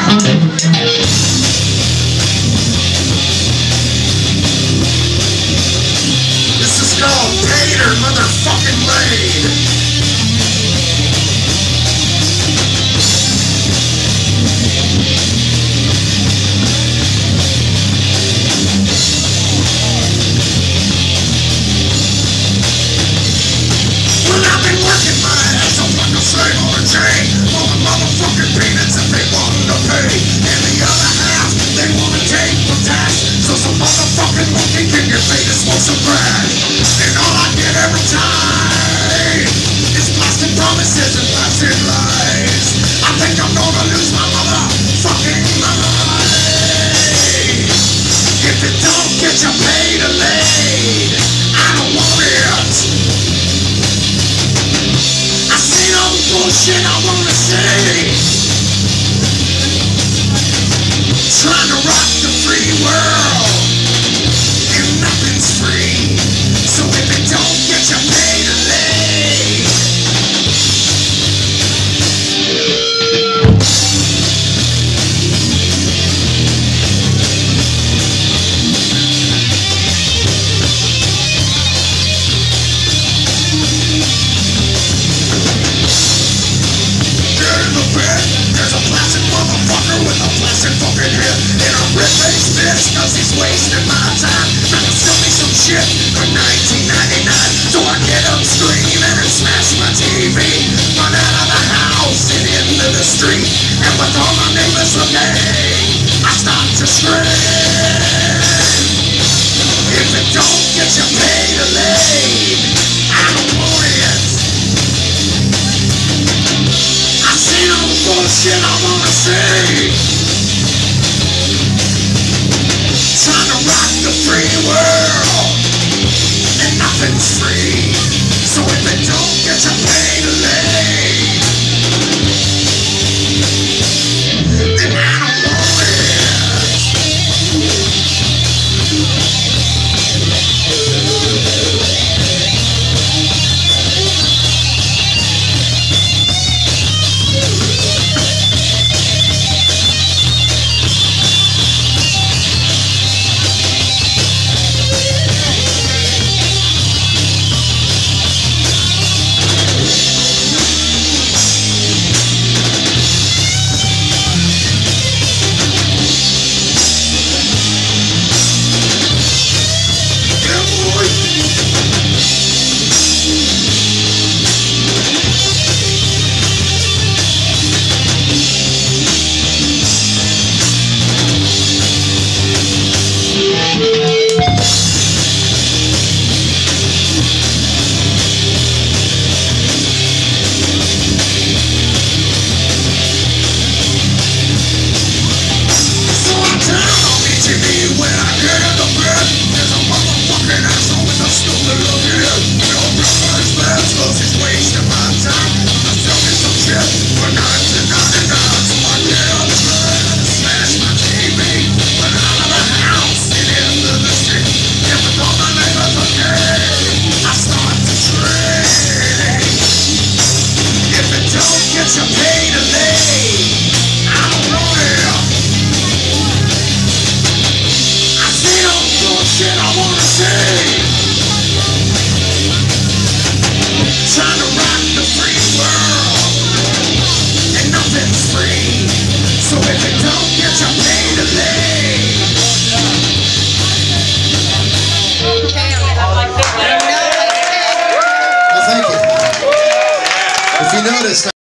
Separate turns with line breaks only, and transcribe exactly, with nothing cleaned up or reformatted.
Motherfucking laid. Well, I've been working my ass off like a slave on a chain for the motherfucking peanuts that they wanted to pay, and the other half they wanna take for tax, so some motherfucking monkey can get paid to smoke some crack. And all I get every time is plastic promises and plastic lies. I think I'm gonna lose my motherfucking mind. If it don't get you paid or laid, I don't want it. I seen all the bullshit I wanna see, trying to rock the free world, and nothing's free. So if it don't get you paid or laid, get in the bed, there's a plastic motherfucker with a plastic fucking head and a red-faced bitch, cause he's wasting my time trying to sell me some shit for nineteen ninety-nine. So I get up screaming and smash my T V, run out of the house and into the street, and with all my neighbors looking, I start to scream. If it don't get you paid or laid, I don't want it. I seen all the bullshit I wanna see, trying to rock the free world, and nothing's free. So if it don't get you paid or laid, then I don't want it.
If you notice.